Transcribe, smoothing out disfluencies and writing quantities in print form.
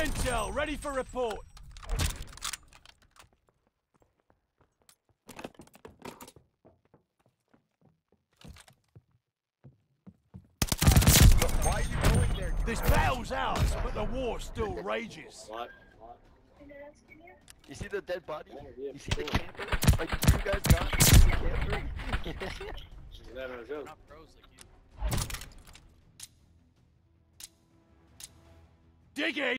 intel, ready for report. Why are you going there? This battle's ours, but the war still rages. What? You see the dead body? You see the camper? Like you guys got the camper? Is that a joke? Not pros like you. Dig in!